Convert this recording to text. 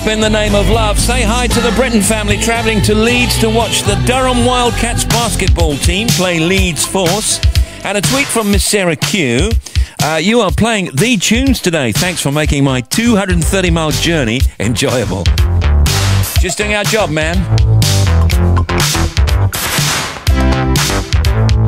stop in the name of love. Say hi to the Britton family travelling to Leeds to watch the Durham Wildcats basketball team play Leeds Force. And a tweet from Miss Sarah Q. You are playing the tunes today. Thanks for making my 230-mile journey enjoyable. Just doing our job, man.